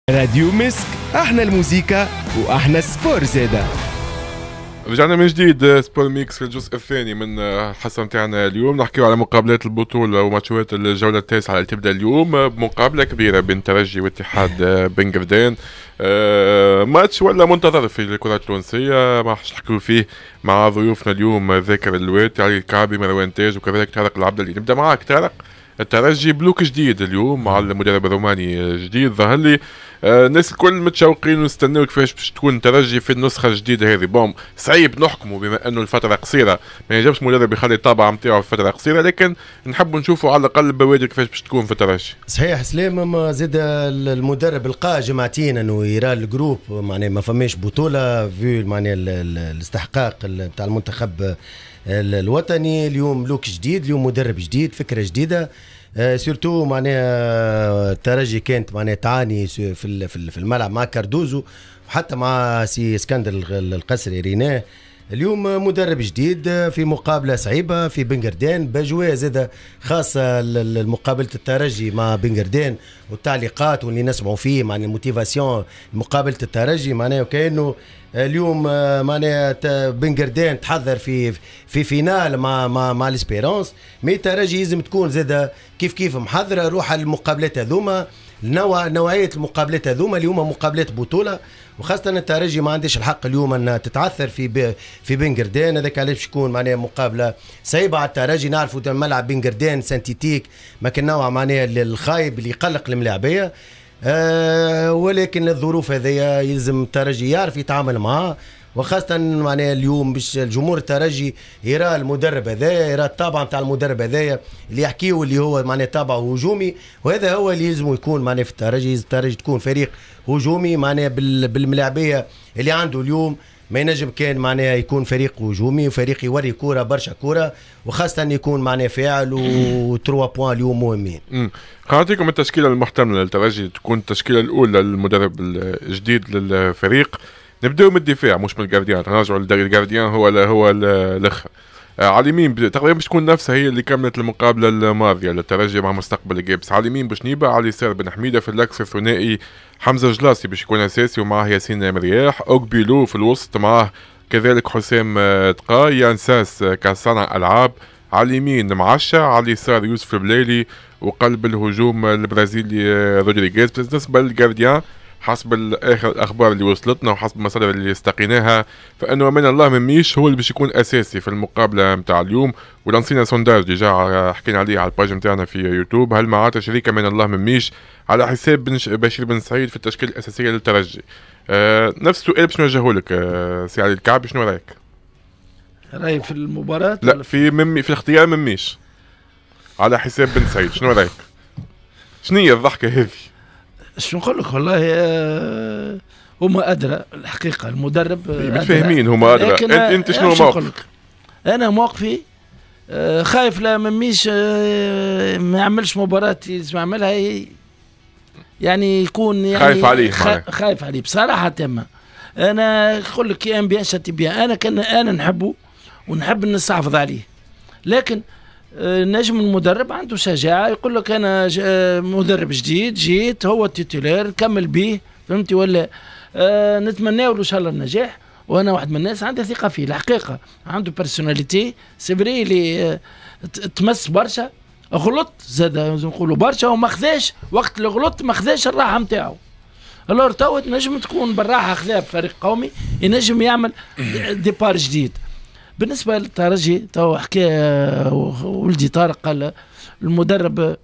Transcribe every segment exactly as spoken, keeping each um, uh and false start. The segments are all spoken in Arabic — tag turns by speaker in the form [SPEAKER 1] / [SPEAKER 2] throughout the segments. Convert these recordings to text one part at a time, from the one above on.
[SPEAKER 1] راديو مسك، احنا الموسيقى واحنا السبور زاده.
[SPEAKER 2] رجعنا من جديد سبور ميكس في الجزء الثاني من الحصه نتاعنا اليوم. نحكيو على مقابلات البطوله وماتشات الجوله التاسعه اللي تبدا اليوم بمقابله كبيره بين ترجي واتحاد بن قردان. آه ماتش ولا منتظر في الكره التونسيه، ما راح نحكيو فيه مع ضيوفنا اليوم ذاكر اللواتي، علي الكعبي، مروان تاج، وكذلك طارق العبدلي. نبدا معاك طارق. الترجي بلوك جديد اليوم مع المدرب الروماني جديد، ظهر لي آه الناس الكل متشوقين ونستناو كيفاش باش تكون الترجي في النسخه الجديده هذه. بون صعيب نحكموا بما انه الفتره قصيره، ما ينجمش مدرب يخلي الطابع نتاعو في فتره قصيره، لكن نحبوا نشوفوا على الاقل البوادر كيفاش باش تكون في الترجي.
[SPEAKER 3] صحيح سليم، ما زاد المدرب لقى جماعتين انه يرى الجروب، معناها ما فماش بطوله في معناها الاستحقاق نتاع المنتخب الوطني. اليوم لوك جديد، اليوم مدرب جديد، فكره جديده. آه سورتو معناها الترجي كانت معناها تعاني في في الملعب مع كاردوزو وحتى مع سي اسكندر القسري ريناه. اليوم مدرب جديد في مقابله صعيبه في بن قردان، باجواء زاده خاصه مقابله الترجي مع بن قردان والتعليقات واللي نسمعوا فيه مع الموتيفاسيون مقابله الترجي معناها وكانه اليوم معناها بن قردان تحضر في في فينال مع مع مع الاسبيرونس، مي الترجي لازم تكون زاده كيف كيف محضره روح المقابلات هذوما. نوع نوعيه المقابلات هذوما اليوم مقابلات بطوله، وخاصه الترجي ما عندش الحق اليوم ان تتعثر في في بن قردان. هذاك علاش تكون معناها مقابله صعيبه على الترجي. نعرفوا ملعب بن قردان سنتيتيك، ما كان نوع معناها الخايب اللي يقلق الملاعبيه. أه ولكن الظروف هذيا يلزم الترجي يعرف يتعامل معها، وخاصة معناها اليوم باش الجمهور الترجي يرى المدرب هذايا، يرى الطابع نتاع المدرب هذايا اللي يحكيه اللي هو معناها طابع هجومي، وهذا هو اللي يلزم يكون معناها في الترجي. الترجي تكون فريق هجومي معناها بالملاعبية اللي عنده اليوم، ما ينجم كان معناها يكون فريق هجومي وفريق يوري كوره برشا كوره، وخاصه ان يكون معناها فاعل وتروا بوان اليوم مهمين.
[SPEAKER 2] امم نعطيكم التشكيله المحتمله للترجي تكون التشكيله الاولى للمدرب الجديد للفريق. نبداو من الدفاع مش من الجارديان، نرجعوا للجارديان هو هو الاخر. على اليمين تقريبا باش تكون نفسها هي اللي كملت المقابله الماضيه للترجي مع مستقبل الجابس. على اليمين بوشنيبه، على اليسار بن حميده، في الاكس الثنائي حمزه جلاسي باش يكون اساسي ومعاه ياسين مرياح، اوكبيلو في الوسط معاه كذلك حسام تقاي، يانساس كصانع العاب. على اليمين معشة، على اليسار يوسف البليلي، وقلب الهجوم البرازيلي رودريغيز. بالنسبه للجارديان حسب اخر الاخبار اللي وصلتنا وحسب المصادر اللي استقيناها، فانه من الله من ميش هو اللي باش يكون اساسي في المقابله نتاع اليوم. ولانسينا سونداج ديجا حكينا عليه على الباج نتاعنا في يوتيوب، هل معناتها شريكه من الله من ميش على حساب بشير بن سعيد في التشكيله الاساسيه للترجي. آه نفس السؤال باش نوجهه لك آه سي علي الكعبي، شنو رايك؟
[SPEAKER 4] رايي في المباراه؟
[SPEAKER 2] لا في ممي في الاختيار من ميش على حساب بن سعيد، شنو رايك؟ شنو هي الضحكه هذه؟
[SPEAKER 4] شو نقول لك والله آه هما ادرى الحقيقه، المدرب
[SPEAKER 2] متفاهمين هما ادرى. انت انت شنو موقفك؟
[SPEAKER 4] انا موقفي آه خايف لا مميش آه ما يعملش مباراه لازم يعملها، يعني يكون يعني
[SPEAKER 2] خايف عليه
[SPEAKER 4] خايف عليه بصراحه تامه. انا نقول لك يا بيان شتي بيان، انا كان انا نحبه ونحب نستحفظ عليه، لكن نجم المدرب عنده شجاعه يقول لك انا مدرب جديد جيت هو التيتولير كمل به، فهمتي ولا؟ آه نتمنى له ان شاء الله النجاح، وانا واحد من الناس عندي ثقه فيه الحقيقه، عنده بيرسوناليتي سيفري اللي آه تمس برشا، غلط زاد نقولوا برشا وما خذاش وقت اللي غلط، ما خذاش الراحه نتاعو. الور تو نجم تكون بالراحه خذا فريق قومي ينجم يعمل ديبار جديد. بالنسبه للترجي تو حكى ولدي طارق، قال المدرب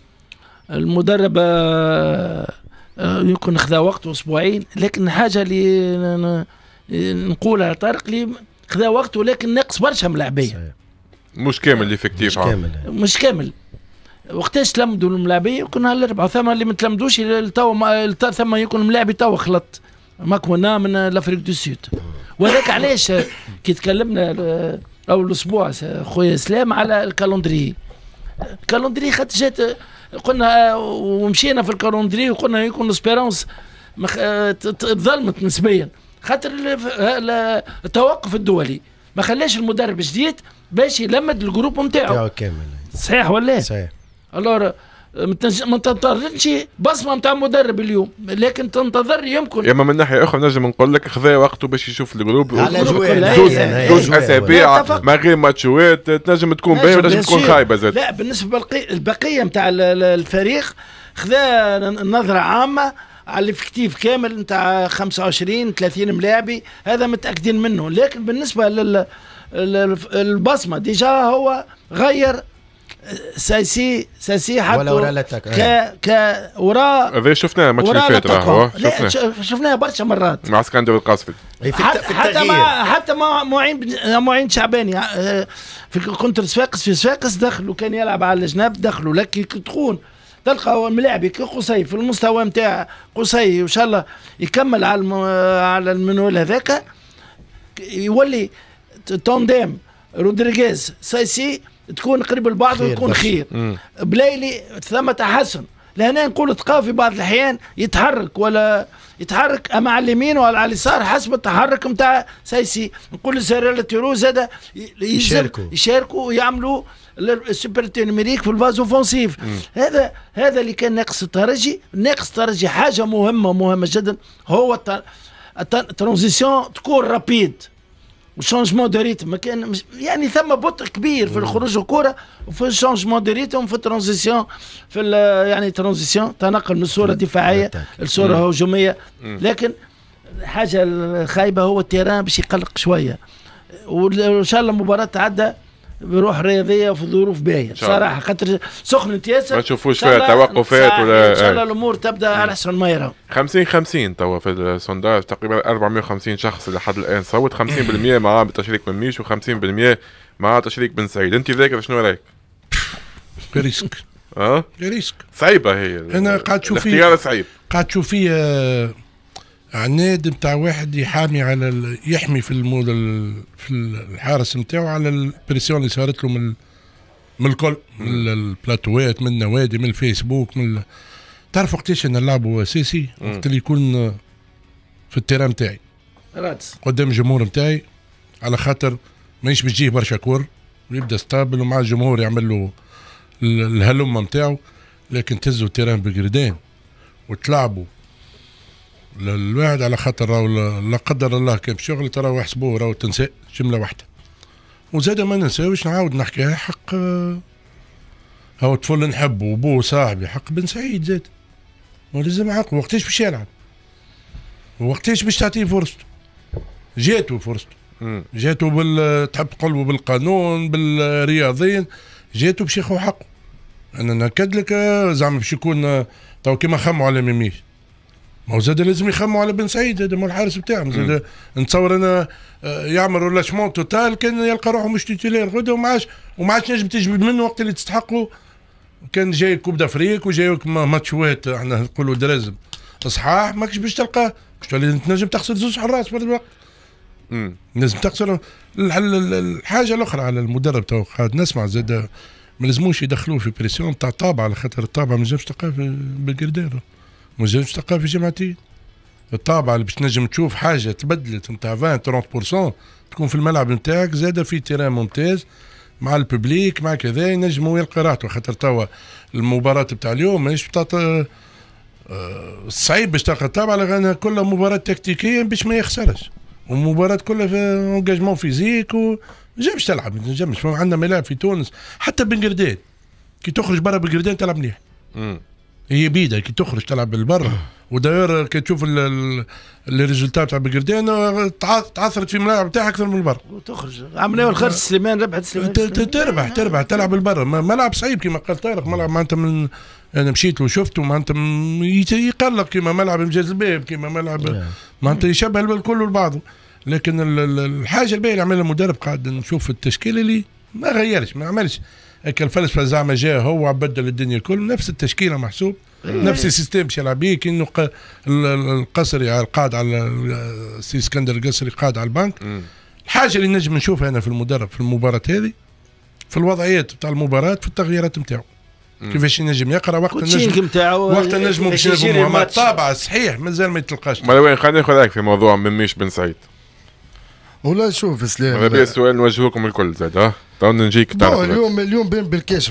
[SPEAKER 4] المدرب يمكن خذا وقت اسبوعين، لكن حاجه اللي نقولها طارق لي خذا وقت ولكن ناقص برشا من اللاعبيه،
[SPEAKER 2] مش كامل ليفيكتيف،
[SPEAKER 3] مش كامل
[SPEAKER 4] مش كامل. وقتاش تلمدوا الملاعبيه يكون هالاربعه، ثم اللي ما تلمدوش تو ثم يكون ملاعبي تو خلط ماكونا من الافريق دو سود. وهذاك علاش كي تكلمنا اول اسبوع خويا اسلام على الكالندري، الكالندري خاطر جات قلنا ومشينا في الكالندري وقلنا يكون اسبيرونس تظلمت نسبيا خاطر التوقف الدولي ما خلاش المدرب الجديد باش يلمد الجروب نتاعو
[SPEAKER 3] كامل.
[SPEAKER 4] صحيح ولا؟
[SPEAKER 3] صحيح.
[SPEAKER 4] الور ما تنتظرش بصمه نتاع مدرب اليوم، لكن تنتظر يمكن.
[SPEAKER 2] اما من ناحيه اخرى نجم نقول لك خذا وقته باش يشوف الجروب
[SPEAKER 3] على
[SPEAKER 2] زوج اسابيع من غير ماتشوات، تنجم تكون باهيه وتنجم تكون خايبه زاد.
[SPEAKER 4] لا بالنسبه للبقيه نتاع الفريق خذا نظره عامه على الافكتيف كامل نتاع خمسة وعشرين ثلاثين ملاعبي، هذا متاكدين منه. لكن بالنسبه للبصمه ديجا هو غير ساسي ساسي حتى
[SPEAKER 3] ولا ورا الاتاك
[SPEAKER 4] ك ك وراء
[SPEAKER 2] هذا شفناه الماتش اللي فات راهو
[SPEAKER 4] شفناه شفناه برشا مرات
[SPEAKER 2] مع اسكندر القاسفي
[SPEAKER 4] حتى حتى مع حتى مع معين معين شعباني في كونتر صفاقس في صفاقس دخلوا كان يلعب على الجناب دخلوا، لكن تكون تلقى ملاعبي كقصي في المستوى نتاع قصي وان شاء الله يكمل على الم... على المنوال هذاك يولي تونديم رودريغيز سايسي تكون قريب البعض ويكون خير. بلايلي ثم تحسن، لهنا نقول تلقاه في بعض الاحيان يتحرك ولا يتحرك اما على اليمين ولا على اليسار حسب التحرك نتاع سايسي. نقول لسيريلا تيروز هذا يشاركوا يشاركوا ويعملوا السوبر نيميريك في الفاز اوفونسيف. هذا هذا اللي كان ناقص الترجي. ناقص الترجي حاجه مهمه مهمه جدا، هو الترانزيسيون تكون رابيد وشانجمون دو ريتم. كان يعني ثم بطء كبير في الخروج الكره وفي الشانجمون دو ريتم في الترانزيسيون في يعني ترانزيسيون تنقل من الصوره الدفاعيه للصوره الهجوميه. لكن الحاجه الخايبه هو التيران باش يقلق شويه، وان شاء الله المباراه تعدى بروح رياضيه وفي ظروف باهيه صراحه، خاطر سخنت ياسر
[SPEAKER 2] ما نشوفوش فيها توقفات ولا
[SPEAKER 4] ان شاء الله الامور تبدا على احسن ما يرى.
[SPEAKER 2] خمسين خمسين توا في السونداج تقريبا أربعمائة وخمسين شخص لحد الان صوت، خمسين بالمئة معاه بتشريك من ميش وخمسين بالمئة معاه تشريك بن سعيد. انت ذاكر شنو رايك؟
[SPEAKER 5] ريسك
[SPEAKER 2] اه
[SPEAKER 5] ريسك
[SPEAKER 2] صعيبه هي،
[SPEAKER 5] انا قاعد تشوف
[SPEAKER 2] الاختيار صعيب،
[SPEAKER 5] قاعد تشوف فيه عناد نتاع واحد يحامي على ال... يحمي في المود ال... في الحارس نتاعو على البريسيون اللي صارت له من من الكل، من البلاتوات، من النوادي، من الفيسبوك، من ال... تعرف وقتاش انا نلعبوا اساسي؟ وقت اللي يكون في التيران نتاعي قدام الجمهور نتاعي، على خاطر ماهيش باش تجيه برشا كور ويبدا ستابل ومع الجمهور يعمل له الهلمه نتاعو، لكن تهزوا التيران بجردان وتلعبوا الواحد على خاطر راهو لا قدر الله كان بشغل ترى يحسبوه راهو تنسى جمله واحده. وزاد ما ننساوش نعاود نحكيها حق هاو طفل نحبه وبوه صاحبي حق بن سعيد زاد، ولازم عقل وقتاش باش يلعب وقتاش باش تعطيه فرصته. جاتو فرصته، جاتو بال تحب تقولوا بالقانون بالرياضيين، جاتو باش ياخذ حقه. انا ناكد لك زعما باش يكون تو كيما خموا على ميميش، ما هو زاد لازم يخموا على بن سعيد، هذا مو الحارس بتاعهم زاد. نتصور انا يعمل رولاشمون توتال كان يلقى روحه مش تيتيلير غدا وما عادش وما عادش نجم تجبد منه وقت اللي تستحقه. كان جاي كوب دافريك وجايك ماتشوات احنا نقولوا درازم صحاح، ماكش باش تلقاه باش تولي تنجم تخسر زوج حراس في الوقت. لازم تخسر. الحاجه الاخرى على المدرب تو قاعد نسمع زاد ما لازموش يدخلوه في بريسيون تاع طابع، على خاطر الطابع ما نجمش تلقاه بالقردان، ما نجمش تلقاه في جماعتين. الطابع اللي باش تنجم تشوف حاجه تبدلت نتاع عشرين ثلاثين بالمئة تكون في الملعب نتاعك، زاد في تيران ممتاز مع الببليك مع كذا ينجموا يلقى راحته. خاطر توا المباراه بتاع اليوم ماهيش بتاع صعيب باش تلقى الطابع، لأنها كلها مباراه تكتيكيه باش ما يخسرش، ومباراه كلها في انجاجمون فيزيك و ما نجمش تلعب، ما نجمش. عندنا ملاعب في تونس حتى بنقردان كي تخرج برا بنقردان تلعب مليح، هي بيدا كي تخرج تلعب بالبر. وداير كي تشوف الريزولتا تاع بقردان تعثرت في الملاعب تاعها اكثر من البر
[SPEAKER 4] وتخرج. عملنا الخرج سليمان ربحت سليمان
[SPEAKER 5] تربح تربح تلعب بالبر. ملعب صعيب كما قال طارق، ملعب معناتها من انا مشيت وشفته معناتها يقلق كما ملعب مجاز الباب، كما ملعب معناتها يشبه الكل لبعضه. لكن الحاجه الباهيه اللي عملها المدرب قاعد نشوف التشكيله اللي ما غيرش ما عملش هيك الفلسفه زعما جاء هو بدل الدنيا كل نفس التشكيله محسوب، نفس السيستم باش يلعب بيه. كأنه القصري قاعد على السي اسكندر القصري قاعد على البنك. الحاجه اللي نجم نشوفها انا في المدرب في المباراه هذه في الوضعيات تاع المباراه في التغييرات نتاعو، كيفاش ينجم يقرا وقت النجم وقت النجم باش ينجم طابع صحيح مازال ما يتلقاش.
[SPEAKER 2] ما وين خلينا ناخذ رايك في موضوع ميميش بن سعيد.
[SPEAKER 6] والله شوف سلام
[SPEAKER 2] هذا السؤال نوجهوكم الكل زاد ها تو نجيك تعرف
[SPEAKER 6] اليوم اليوم بين بالكاشف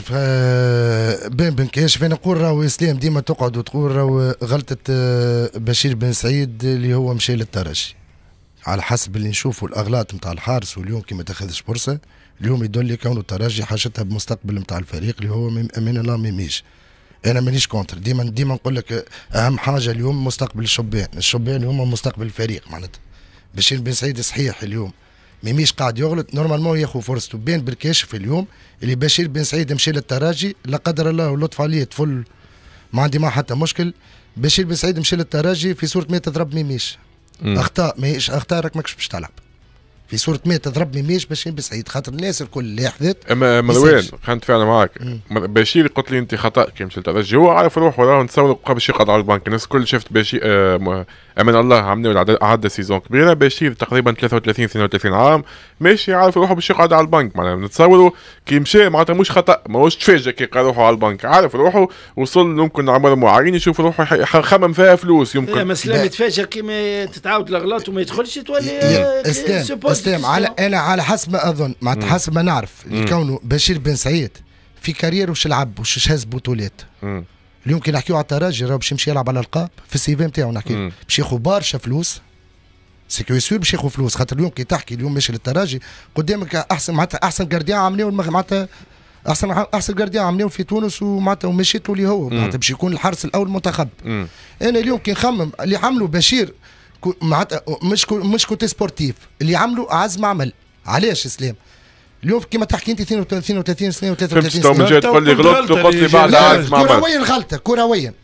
[SPEAKER 6] آه بين بالكاشف انا نقول راهو اسلام ديما تقعد وتقول راهو غلطه آه بشير بن سعيد اللي هو مشى للترجي على حسب اللي نشوفوا الاغلاط نتاع الحارس واليوم كي ما تاخذش فرصه اليوم يدل لي كونه الترجي حاجتها بمستقبل نتاع الفريق اللي هو من الله ميميش. انا مانيش كونتر ديما ديما نقول لك اهم حاجه اليوم مستقبل الشبان الشبان هما مستقبل الفريق معناتها بشير بن سعيد صحيح اليوم ميميش قاعد يغلط نورمالمون ياخذ فرصته بين بالكاشف اليوم اللي بشير بن سعيد مشى للترجي لا قدر الله ولطف عليه طفل ما عندي ما حتى مشكل. بشير بن سعيد مشى للترجي في صوره ما تضرب ميميش مم. اخطاء ماهيش اخطاء راك ماكش باش تلعب في صورة ما تضرب ميميش بشير بن سعيد خاطر الناس الكل اللي حذت.
[SPEAKER 2] اما مروان خلينا فعلا معاك بشير قلت لي انت خطا كي مشى للترجي هو عارف روحه راه نتصور قبل شي يقعد على البنك الناس الكل شفت بشير آه امان الله عملوا عدى سيزون كبيره بشير تقريبا ثلاثة وثلاثين اثنين وثلاثين عام ماشي عارف روحه باش يقعد على البنك معناها نتصوروا كي مشى معناتها مش خطا ماهوش تفاجئ كي لقى روحه على البنك عارف روحه وصل ممكن عمر معين يشوف روحه خمم فيها فلوس يمكن
[SPEAKER 4] ايه مسلم يتفاجئ كي تتعاود الاغلاط وما يدخلش تولي
[SPEAKER 6] اسلام اسلام على انا على حسب ما اظن معناتها حسب ما نعرف كونه بشير بن سعيد في كارير وش لعب وش هز بطولات اليوم كي نحكيو على الترجي راه باش يمشي يلعب على الالقاب في السي في نتاعو نحكي باش ياخذ برشا فلوس سيكو يسور باش ياخذ فلوس خاطر اليوم كي تحكي اليوم ماشي للترجي قدامك احسن معناتها احسن جارديان عملوه معناتها احسن احسن جارديان عملوه في تونس ومعناتها ومشيت له اللي هو معناتها باش يكون الحارس الاول المنتخب. انا اليوم كي نخمم اللي عملوا بشير معناتها مش مش كوتي سبورتيف اللي عملوا اعز معمل علاش اسلام اليوم كيما تحكي انت اثنين وثلاثين اثنين وثلاثين
[SPEAKER 2] سنه من جاي تقول لي غلطت وقلت لي بعد عارف معمل
[SPEAKER 6] كرويا غلطه كرويا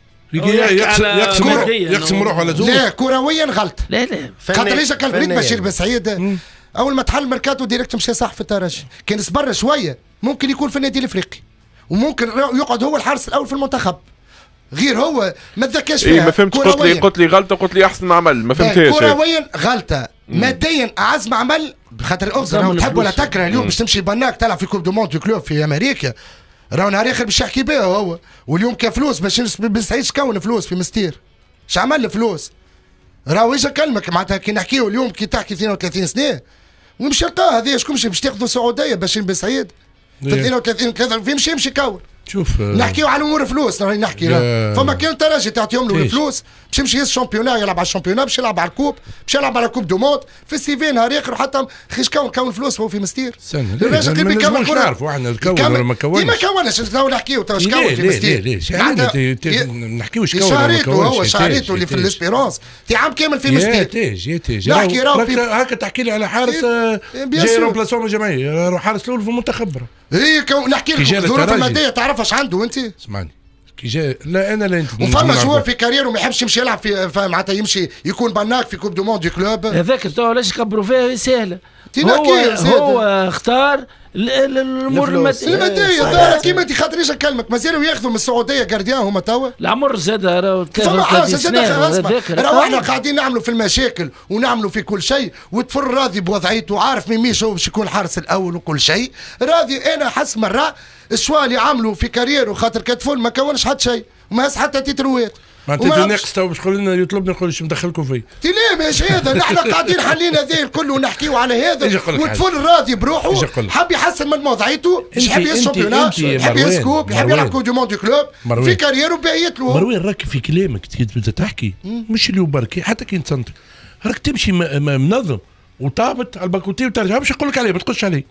[SPEAKER 5] يقسم يقسم روحه على زوج
[SPEAKER 6] لا كرويا غلطه
[SPEAKER 4] لا لا
[SPEAKER 6] خاطر ليش كان فريق بشير بن سعيد اول ما تحل ميركاتو ديريكت مشى صح في الترجي كان صبر شويه ممكن يكون في النادي الافريقي وممكن يقعد هو الحارس الاول في المنتخب غير هو ما تذكرش فيها.
[SPEAKER 2] إيه ما فهمتش قلت لي قلت لي غلطه قلت لي احسن معمل ما فهمتهاش
[SPEAKER 6] كرويا غلطه ماديا اعز معمل خاطر الاوزر تحب ولا تكره اليوم باش تمشي بناك تلعب في كوب دو موند كلوب في امريكا راهو نهار اخر باش يحكي بها هو واليوم كفلوس باش بن سعيد شكون فلوس في مستير اش عمل الفلوس راهو ايش اكلمك معناتها كي نحكيو اليوم كي تحكي اثنين وثلاثين سنه ويمشي لقاه هذه شكون باش تاخذوا سعوديه باش بن سعيد في اثنين وثلاثين ثلاثة في يمشي يمشي كور
[SPEAKER 5] شوف
[SPEAKER 6] نحكيو على امور فلوس راني نحكي فما كان ترجي تعطيهم له الفلوس باش يمشي يهز الشامبيونا يلعب على الشامبيونا باش يلعب على الكوب باش يلعب على كوب دو موند في السي في نهار اخر حتى خيش كون كون فلوس هو في مستير
[SPEAKER 5] الراجل اللي بيكمل كره نعرفوا احنا الكون ولا ما كونش
[SPEAKER 6] ما كونش تو نحكيو تو شكون في مستير
[SPEAKER 5] ليه ليه نحكيو شكون
[SPEAKER 6] شاريته هو شاريته اللي في الاسبيرونس في عام كامل في مستير
[SPEAKER 5] تيج يا تيج
[SPEAKER 6] نحكي راهو
[SPEAKER 5] هكا تحكي لي على حارس جاي رومبلاسون الجمعيه حارس الاول في المنتخب
[SPEAKER 6] اي نحكي لك الظروف الماديه تعرف اش عنده انت
[SPEAKER 5] اسمعني كي جا لا انا لا انت
[SPEAKER 6] وفما جوار في كارير وما يحبش يمشي يلعب في معناتها يمشي يكون بناك في كوب دو موند دي كلوب
[SPEAKER 4] هذاك تو علاش كبروا فيها سهله
[SPEAKER 6] هو
[SPEAKER 4] هو اختار الامور
[SPEAKER 6] الماديه كيما انت خاطر ايش نكلمك مازالوا ياخذوا من السعوديه جارديان هما توا
[SPEAKER 4] العمر زاد راهو
[SPEAKER 6] فما حاجه زاد راهو احنا قاعدين نعملوا في المشاكل ونعملوا في كل شيء وتفر راضي بوضعيته عارف ميميش هو باش يكون الحارس الاول وكل شيء راضي انا حس مره الشوا اللي عملوا في كاريره خاطر كتفول ما كونش حتى شيء وما هز حتى تيتروات
[SPEAKER 5] معناتها ناقص تو باش تقول لنا يطلبني نقول ايش مدخلكم فيه
[SPEAKER 6] تي ليه ماشي هذا نحن قاعدين حلين هذا الكل ونحكيو على هذا وتفول راضي بروحه حاب يحسن من وضعيته يحب يهز الشامبيونات يحب يهز كوب يحب يلعب كوب دو موند كلوب في كاريره باهيت له
[SPEAKER 5] مروان راك في كلامك تبدا تحكي مش اليوم بركي حتى كي نتصنتك راك تمشي منظم وطابت على الباكوتي وترجع باش نقول لك عليه ما تقولش عليه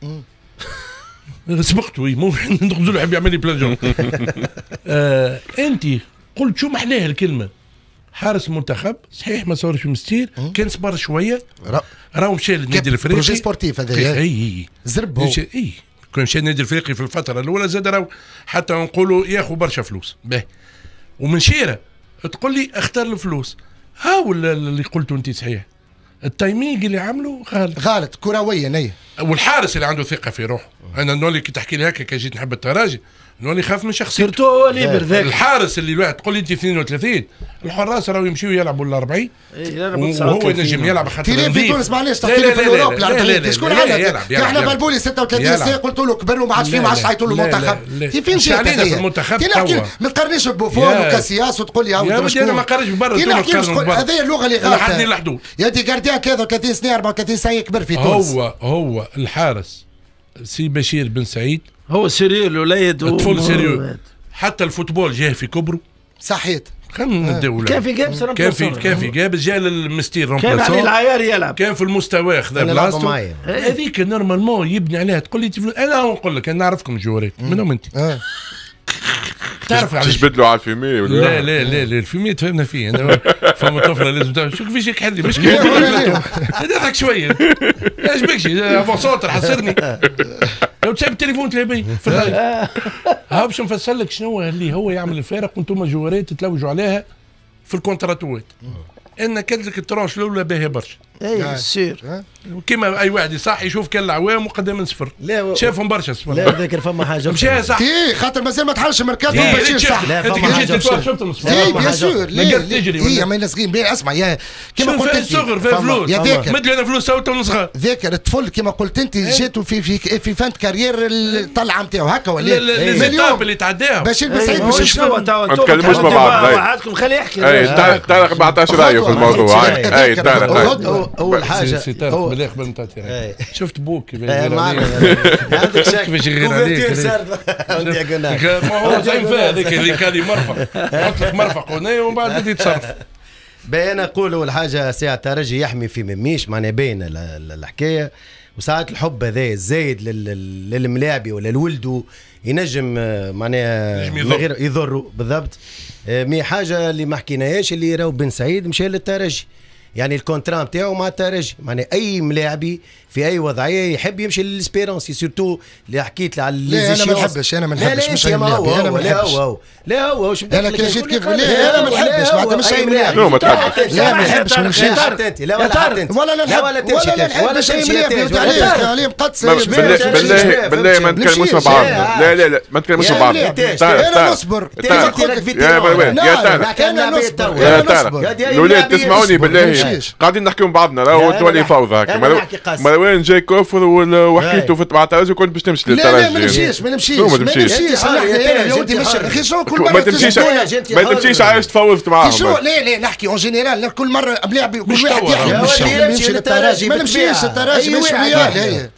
[SPEAKER 5] سبقت وي مو نخبزوا له يحب يعمل لي بلاجون آه انت قلت شو محلاها الكلمه حارس منتخب صحيح ما صارش في مستير كان صبر شويه راهو مشى للنادي الافريقي
[SPEAKER 6] بروجي سبورتيف هذا
[SPEAKER 5] اي اي
[SPEAKER 6] زرب هو
[SPEAKER 5] اي كان مشى للنادي الافريقي في الفتره الاولى زاد راهو حتى نقولوا ياخذ برشا فلوس باهي ومن شيره تقول لي اختار الفلوس ها ولا اللي قلته انت صحيح التايمينج اللي عمله غلط
[SPEAKER 6] غلط كرويا اي
[SPEAKER 5] والحارس اللي عنده ثقه في روحه انا نولي كي تحكي لي هكا كي جيت نحب التراجي اللي يخاف من شخصيته.
[SPEAKER 4] سيرتو هو ليبر ذاك.
[SPEAKER 5] الحارس اللي الواحد تقول لي انت اثنين وثلاثين، الحراس راهو يمشيو يلعبوا ال أربعين وهو ينجم يلعب خاطر
[SPEAKER 6] في في تونس معليش تحكي في الاوروب ال شكون عندك؟ احنا بلبولي ستة وثلاثين سنه قلت له كبر وما عادش فيه ما عادش عيطوا له المنتخب. في فين جيت
[SPEAKER 5] علينا في المنتخب
[SPEAKER 6] توا ما تقارنيش ببوفون وكاسياس وتقول لي
[SPEAKER 5] يا ودي انا ما قارنش برا
[SPEAKER 6] هذه اللغه اللي غلط.
[SPEAKER 5] حدني الحدود
[SPEAKER 6] يا دي كارديان ثلاثة وثلاثين سنه أربعة وثلاثين سنه كبر في تونس.
[SPEAKER 5] هو هو الحارس سي بشير بن سعيد
[SPEAKER 4] هو سيريو الوليد
[SPEAKER 5] طفل سيريو. حتى الفوتبول جاه في كبره
[SPEAKER 6] صحيت.
[SPEAKER 5] خلينا ندور
[SPEAKER 4] كان في جابس
[SPEAKER 5] كان في كان في جابس جا للمستير
[SPEAKER 4] كان عليه العيار يلعب
[SPEAKER 5] كان في المستوى خذا بلاصته هذيك نورمالمون يبني عليها تقول لي انا نقول لك انا نعرفكم جواريت منهم انت تعرف
[SPEAKER 2] علاش تجبدلوا على الفيمي ولا
[SPEAKER 5] لا لا لا لا الفيمي تفهمنا فيه انا فما طفله لازم تعرف شو كيفاش يحل مش كيف هذاك شويه ايش بكش ابو صوت حصرني لو تسيب التليفون تلاقيه في اللايف ها باش نفسر لك شنو اللي هو يعمل الفارق وانتم جواريت تتلوجوا عليها في الكونتراتوات ان كانت لك الترانش الاولى باهيه برشا
[SPEAKER 4] اي سير
[SPEAKER 5] كيما اي واحد يصح يشوف كان العوام وقدام صفر شافهم برشا صفر
[SPEAKER 3] لا ذاكر فما حاجه
[SPEAKER 5] مشى صح
[SPEAKER 6] اي خاطر مازال ما تحلش الميركاتو باش صح
[SPEAKER 3] لا فما حاجه
[SPEAKER 5] شفت المصفر
[SPEAKER 6] اي بيان سور
[SPEAKER 5] تجري
[SPEAKER 6] هي ما صغير اسمع يا كيما قلت انت
[SPEAKER 5] صغر في فلوس
[SPEAKER 6] يا ذاكر
[SPEAKER 5] مدلي انا فلوس سوت ونصغر
[SPEAKER 6] ذاكر الطفل كيما قلت انت جاتو في في في فانت كارير الطلعه نتاعو هكا ولا
[SPEAKER 5] الزيتاب اللي تعداها
[SPEAKER 6] باشير بن سعيد باش
[SPEAKER 4] شنو تو
[SPEAKER 2] ما نتكلموش مع بعض
[SPEAKER 4] وعدكم خليه يحكي
[SPEAKER 2] اي طارق أربعطاش رايه في الموضوع اي طارق
[SPEAKER 3] اول حاجه
[SPEAKER 5] بالله قبل ما تعطي شفت بوك
[SPEAKER 3] عندك شك
[SPEAKER 5] كيفاش يغير عليك ما هو زي هذاك اللي كان مرفق قلت لك مرفق هنا ومن بعد بدي يتصرف
[SPEAKER 3] باين نقول اول حاجه ساعه الترجي يحمي في مميش معناها باينه الحكايه وساعات الحب هذا الزايد للملاعبي ولا لولده ينجم معناها من غير يضروا بالضبط. مي حاجه اللي ما حكيناهاش اللي راهو بن سعيد مشى للترجي يعني الكونترا نتاعو مع الترجي معناها اي ملاعبي في اي وضعيه يحب يمشي للسبيرونسي سورتو اللي حكيت على
[SPEAKER 6] لا انا ما نحبش انا ما نحبش مش اي ملاعبي انا ما نحبش
[SPEAKER 3] لا هو واش
[SPEAKER 6] انا كي جيت كيف لا انا ما نحبش معناتها مش اي ملاعبي
[SPEAKER 2] لا ما تحبش
[SPEAKER 6] لا ما نحبش ما نمشيش
[SPEAKER 3] انت لا ولا حتى انت
[SPEAKER 6] ولا لا
[SPEAKER 3] ولا تمشي ولا تمشي
[SPEAKER 6] عليه عليه مقدس
[SPEAKER 2] بالله بالله ما نتكلموش مع بعضنا لا لا لا ما نتكلموش مع بعضنا
[SPEAKER 6] انا نصبر
[SPEAKER 2] يا طارق
[SPEAKER 6] انا نصبر
[SPEAKER 2] يا طارق الاولاد تسمعوني بالله قاعدين نحكيو مع بعضنا راهو تولي فوضى هكا وين جاي كفر وحكيتو في تبع الترجي كنت باش تمشي للترجي
[SPEAKER 6] لا لا ما نمشيش ما نمشيش ما نمشيش يا ودي مش اخي شنو كل مره
[SPEAKER 2] ما تمشيش ما تمشيش عايش تفوضت معاهم
[SPEAKER 6] شنو لا لا نحكي اون جينيرال كل مره بلاعب كل واحد يمشي للترجي ما نمشيش الترجي مش ريال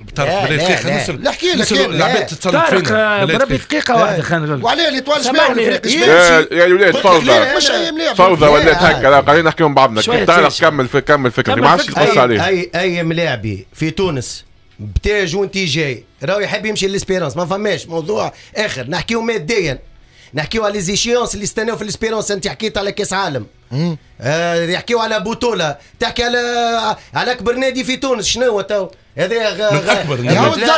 [SPEAKER 6] نحكي لك
[SPEAKER 5] العباد تتصلت
[SPEAKER 4] فينا بربي دقيقه واحده خلينا نقول
[SPEAKER 6] وعليه الاطوال شباب
[SPEAKER 2] يا ولاد فوضى فوضى ولات هكا قاعدين نحكيو مع بعضنا طارق كمل كمل فكرتي ما عادش تقص عليه
[SPEAKER 3] اي اي ملاعبي في تونس بتاج وانت جاي راهو يحب يمشي للاسبيرونس ما فماش موضوع اخر نحكيو ماديا نحكيو على ليزيشيونس اللي استناو في الاسبيرونس انت حكيت على كاس عالم آه يحكيو على بطوله تحكي على على اكبر نادي في تونس شنو هو تو هذا
[SPEAKER 5] اكبر
[SPEAKER 6] هاو الضر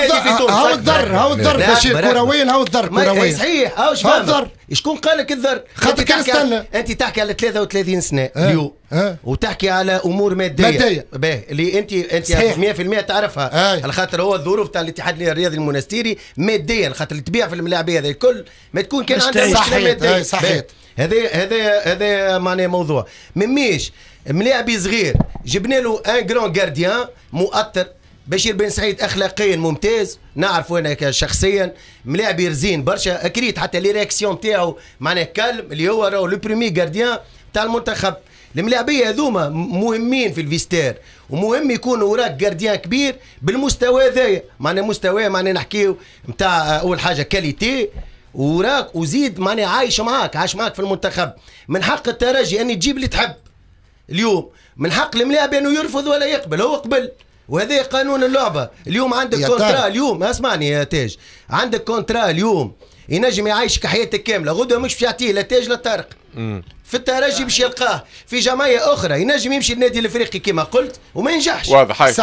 [SPEAKER 6] هاو الضر هاو الضر بشير كرويا هاو الضر كرويا
[SPEAKER 3] صحيح هاو الضر شكون قال لك الضر
[SPEAKER 6] خاطر كان استنى
[SPEAKER 3] انت تحكي على ثلاثة وثلاثين سنه اليوم وتحكي على امور ماديه
[SPEAKER 6] ماديه
[SPEAKER 3] باهي اللي انت انت مية بالمية تعرفها على خاطر هو الظروف تاع الاتحاد الرياضي المنستيري ماديا خاطر اللي تبيع في الملاعبيه هذا الكل ما تكون كان عندها مشكله ماديه
[SPEAKER 6] صحيح
[SPEAKER 3] هذا هذا هذا معناه موضوع مميش ملاعبي صغير جبنا له ان جران جارديان مؤثر بشير بن سعيد اخلاقيا ممتاز نعرفه انا شخصيا ملاعبي رزين برشا اكيد حتى لي رياكسيون تاعو معناه كالم اللي هو راهو لو بريمي جارديان تاع المنتخب الملاعبيه هذوما مهمين في الفيستير ومهم يكون وراك جارديان كبير بالمستوى هذايا معناه مستوى معناه نحكيو نتاع اول حاجه كاليتي وراك وزيد ماني عايش معاك عايش معاك في المنتخب من حق الترجي اني تجيب اللي تحب اليوم من حق الملاعب انه يرفض ولا يقبل هو قبل وهذا قانون اللعبه اليوم عندك كونترا اليوم اسمعني يا تاج عندك كونترا اليوم ينجم يعيشك حياتك كامله غدوه مش باش يعطيه لا تاج لا طارق في الترجي باش يلقاه في جمعيه اخرى ينجم يمشي النادي الافريقي كما قلت وما ينجحش
[SPEAKER 2] واضح هاي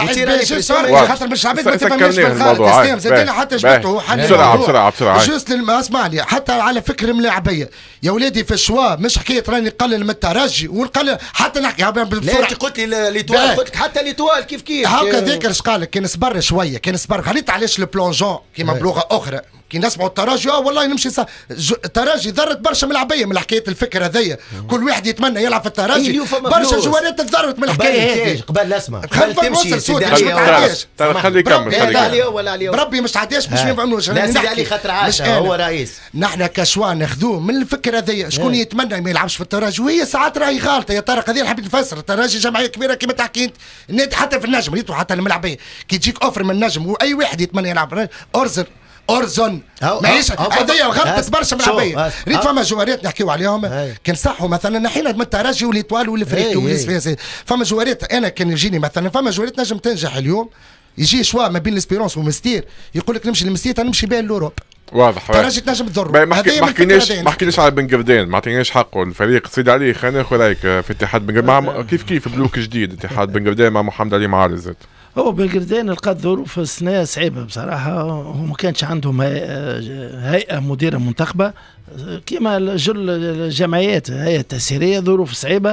[SPEAKER 6] خاطر مش عبيد ما تفهمش في الخارج زادنا حتى جبته حل
[SPEAKER 2] بسرعه بسرعه بسرعه
[SPEAKER 6] جوست اسمعني حتى على فكر ملاعبيه يا ولادي في الشوا مش حكايه راني نقلل من الترجي ونقلل حتى نحكي
[SPEAKER 3] لا انت قلت لي ليتوال قلت لك حتى ليتوال كيف كيف
[SPEAKER 6] هاكا ذاكر اش قال لك كان صبر شويه كان صبر خليت علاش البلونجون كيما بلغه اخرى كي نسمعوا التراجي اه والله نمشي صح. التراجي ضرت برشا من العبيه من حكايه الفكره هذيا، كل واحد يتمنى يلعب في التراجي، برشا جوارات تضرت من الحكايه هذه.
[SPEAKER 3] قبل اسمع قبل تمشي سيدي
[SPEAKER 2] خلي يكمل
[SPEAKER 3] خلي
[SPEAKER 6] بربي مش تعديش باش نفهموش.
[SPEAKER 3] لا سيدي علي خاطر عاشا هو رئيس.
[SPEAKER 6] نحن كشوان ناخذوه من الفكره هذيا، شكون يتمنى ما يلعبش في التراجي، وهي ساعات راهي غالطه يا طارق. هذه حبيت نفسر، التراجي جمعيه كبيره كما تحكي انت، النادي حتى في النجم ريتو حتى الملعبيه كي تجيك اوفر من النجم واي واحد يتمنى يلعب ارزن ارزن ماهيش هذيا غلطت برشا من العبيه. ريت فما جوارات نحكيو عليهم كان صحوا مثلا نحينا من الترجي والإيطوال والفريق والسفياسي. فما جوارات انا كان يجيني مثلا فما جوارات نجم تنجح اليوم، يجي شوا ما بين الاسبيرونس ومستير يقول لك نمشي لمستير نمشي بها لوروب.
[SPEAKER 2] واضح
[SPEAKER 6] ترجي تنجم تضر.
[SPEAKER 2] ما حكيناش ما حكيناش على بن قردان، ما عطيناش حقه الفريق. سيدي علي خلينا ناخذ رايك في اتحاد بن قردان كيف كيف بلوك جديد اتحاد بن قردان مع محمد علي معالي زاد.
[SPEAKER 4] هو بن قردان لقات ظروف السنة صعيبة بصراحة، هو ما كانش عندهم هيئة مديرة منتخبة كما جل الجمعيات، هيئة تسييرية ظروف صعيبة.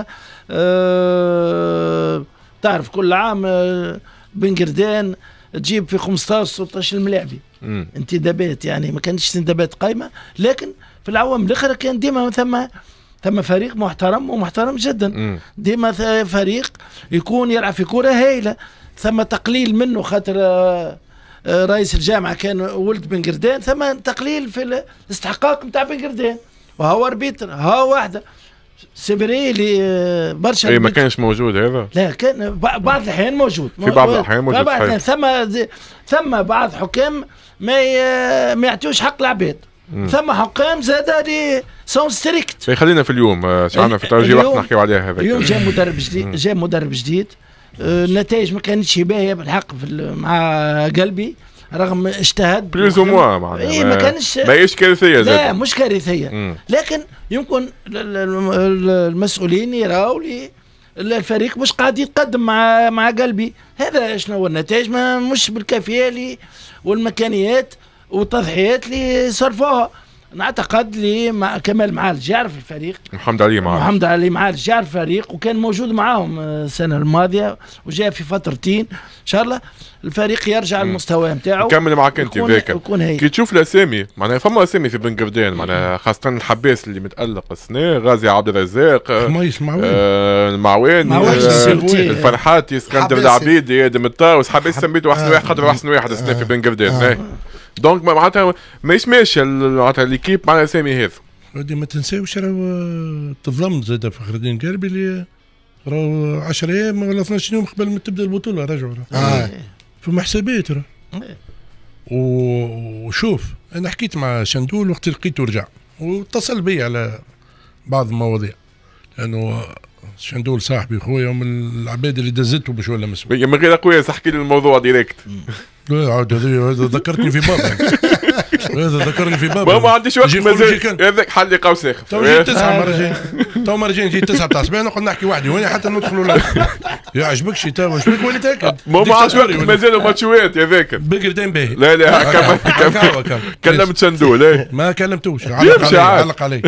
[SPEAKER 4] أه تعرف كل عام بن قردان تجيب في خمسطاش ستطاش الملاعبي انتدابات، يعني ما كانتش انتدابات قايمة، لكن في العوام الأخرى كان ديما ثم ثم فريق محترم ومحترم جدا. ديما فريق يكون يلعب في كرة هايلة، ثم تقليل منه خاطر رئيس الجامعة كان ولد بن قردان، ثم تقليل في الاستحقاق نتاع بن قردان، وهو اربيتر ها واحدة سبريلي برشا.
[SPEAKER 2] اي ما كانش موجود هذا؟
[SPEAKER 4] لا كان بعض الاحيان موجود،
[SPEAKER 2] في بعض الاحيان موجود
[SPEAKER 4] بعض ثم ثم بعض حكام ما ما يعطيوش حق العباد، ثم حكام زاد لي سون ستريكت.
[SPEAKER 2] خلينا في اليوم شعنا في الترجي وقت نحكيو عليها هذا.
[SPEAKER 4] اليوم جاء مدرب جديد، جاء مدرب جديد، النتائج ما كانتش باهيه بالحق مع قلبي رغم اجتهاد
[SPEAKER 2] بلوز وموا معناها.
[SPEAKER 4] اي ما كانش
[SPEAKER 2] ماهيش كارثيه.
[SPEAKER 4] لا مش كارثيه، مم. لكن يمكن المسؤولين يراو لي الفريق مش قاعد يتقدم مع مع قلبي. هذا شنو هو النتائج؟ ما مش بالكافيه لي والمكانيات والتضحيات اللي صرفوها. نعتقد لي مع كمال معالج يعرف الفريق،
[SPEAKER 2] محمد علي معالج
[SPEAKER 4] محمد علي معالج يعرف الفريق وكان موجود معاهم السنه الماضيه وجاء في فترتين. ان شاء الله الفريق يرجع للمستوى نتاعو.
[SPEAKER 2] نكمل معك انت ذاك كي تشوف الاسامي معناها فما اسامي في بن قردان معناها خاصه الحباس اللي متالق السنه، غازي عبد الرزاق،
[SPEAKER 5] خميس معوان
[SPEAKER 2] آه المعواني آه الفرحاتي، اسكندر العبيدي، ادم الطاوس، حبيت سميته احسن واحد خاطر احسن واحد السنه في بن قردان. دونك معناتها ماهيش ماشيه معناتها ليكيب مع الاسامي هذو.
[SPEAKER 5] ودي ما تنساوش راهو تظلم زاد فخر الدين قربي اللي راهو عشرة ايام ولا اثناش يوم قبل ما تبدا البطوله رجعوا
[SPEAKER 6] اه
[SPEAKER 5] فما حسابات راه. وشوف انا حكيت مع شندول وقت لقيته رجع واتصل بي على بعض المواضيع، لانه شندول صاحبي خويا ومن العباد اللي دزته باش ولا مسؤول.
[SPEAKER 2] من غير اخويا احكي لي الموضوع ديريكت.
[SPEAKER 5] لا عاد هذا ذكرتني في بابا. هذا ذكرني في بابا.
[SPEAKER 2] ما عنديش وقت مازال هذاك حل لي قوس ساخف.
[SPEAKER 5] تو جيت تسعة مرة جاي. تو مرة جاي جيت تسعة تاع الصباح نقعد نحكي وحدي وين حتى ندخلوا لا. يا عجبكش تو واش بك وين تاكد؟
[SPEAKER 2] ما عادش وقت مازالوا ماتشوات يا ذاك.
[SPEAKER 5] بن قردان باهي.
[SPEAKER 2] لا لا كلمت شندول.
[SPEAKER 5] ما كلمتوش علق علي علق علي.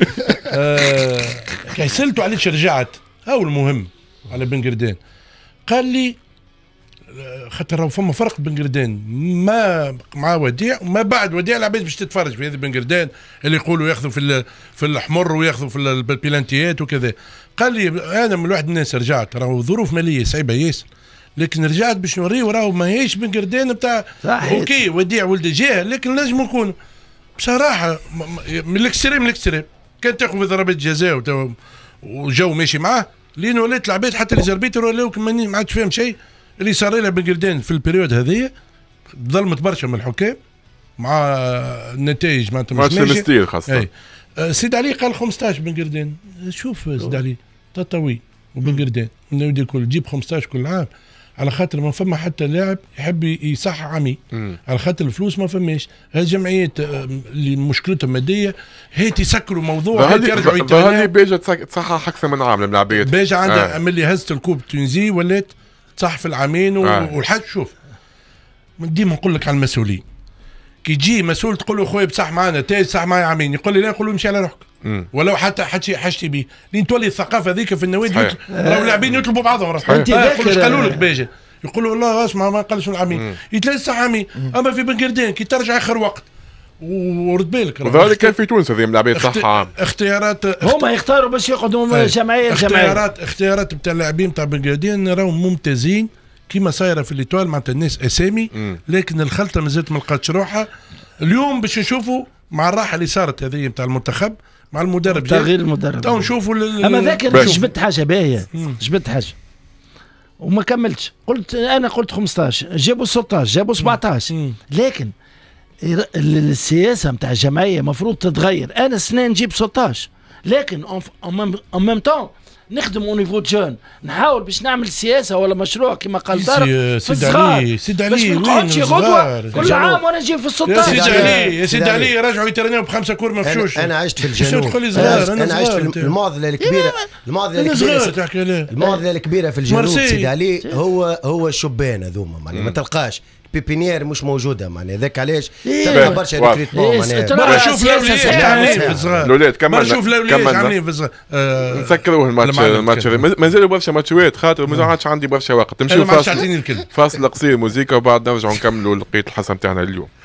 [SPEAKER 5] كي سلته علاش رجعت هو المهم على بن قردان. قال لي خاطر فما فرق بن قردان ما مع وديع وما بعد وديع العباد باش تتفرج في هذا بن قردان اللي يقولوا ياخذوا في في الحمر وياخذوا في البلانتيات وكذا. قال لي انا من واحد الناس رجعت راهو ظروف ماليه صعيبه ياسر، لكن رجعت باش نوريه راهو ماهيش بن قردان بتاع اوكي وديع ولد الجاهل، لكن لازم نكون بصراحه من الاكستريم الاكستريم. كان تاخذ في ضربات جزاء وجو ماشي معاه لين ولات العباد حتى اللي زربيتر ولاو ما عادش فاهم شيء. اللي صار لنا بن قردان في البريود هذه ظلمت برشا من الحكام مع النتائج معناتها مش
[SPEAKER 2] ماشيه خاصه.
[SPEAKER 5] أه سيد علي قال خمسطاش بن قردان. شوف سيد علي تطوي وبن قردان النادي الكل تجيب خمسطاش كل عام على خاطر ما فما حتى لاعب يحب يصح عمي مم. على خاطر الفلوس ما فماش. هالجمعيات اللي مشكلتها ماديه هيت يسكروا موضوع هيت يرجعوا
[SPEAKER 2] يتابعوا. هذه باجه تصحح اكثر من عام العباد.
[SPEAKER 5] باجه عندها آه. ملي هزت الكوب التونسي ولات صح في العامين و... آه. والحاج شوف ديما نقول لك على المسؤولين كي يجي مسؤول تقول له خويا بصح معنا تاج صح معايا عامين يقول لي لا نقول له امشي على روحك ولو حتى حتى حاجتي بيه لين تولي الثقافه ذيك في النوادي راهو اللاعبين يطلبوا بعضهم راه انت قالوا لك باجي يقولوا والله اسمع ما قالش العامين يتلاقى صح عامين. اما في بن قردان كي ترجع اخر وقت ورد بالك
[SPEAKER 2] وذلك كان في تونس هذه لاعبين صحة عام
[SPEAKER 5] اختيارات
[SPEAKER 4] هما يختاروا باش يقعدوا جمعيه جمعيه
[SPEAKER 5] اختيارات اختيارات نتاع اللاعبين نتاع بنغادين نراهم ممتازين كيما صايره في الايطوال معناتها الناس اسامي م. لكن الخلطه مازالت ما لقاتش روحها. اليوم باش نشوفوا مع الراحه اللي صارت هذه نتاع المنتخب مع المدرب
[SPEAKER 4] تغيير المدرب
[SPEAKER 5] تو نشوفوا
[SPEAKER 4] اما ذاك جبت حاجه باهيه جبت حاجه وما كملتش. قلت انا قلت خمسطاش جابوا ستطاش جابوا سبعطاش م. لكن السياسه نتاع الجمعيه مفروض تتغير. انا السنه نجيب ستطاش لكن ان ميم طون نخدم او نيفو جون نحاول باش نعمل سياسه ولا مشروع كما قال طارق
[SPEAKER 5] سيد علي سيد علي
[SPEAKER 4] باش ما نقعدش غدوه كل عام وانا نجيب في السلطه.
[SPEAKER 5] سيد علي يا سيد علي رجعوا يترناو بخمسه كور مفشوش.
[SPEAKER 3] انا عشت في الجنوب
[SPEAKER 5] تقول لي صغار
[SPEAKER 3] انا عشت في المعضله الكبيره المعضله الكبيره المعضله الكبيره في الجنوب سيد علي هو هو الشبان هذوما معناها ما تلقاش بيبينيير مش موجوده معناها ذاك علاش تلقى برشا ريكريتمون معناها
[SPEAKER 5] شوف الاولاد
[SPEAKER 2] كمل
[SPEAKER 5] شوف الاولاد عاملين في الصغار
[SPEAKER 2] نسكروه الماتش الماتش مازالوا برشا ماتشات خاطر ما عادش عندي برشا وقت. نمشيو فاصل فاصل قصير موزيكا وبعد نرجعوا نكملوا لقيت الحصه نتاعنا اليوم.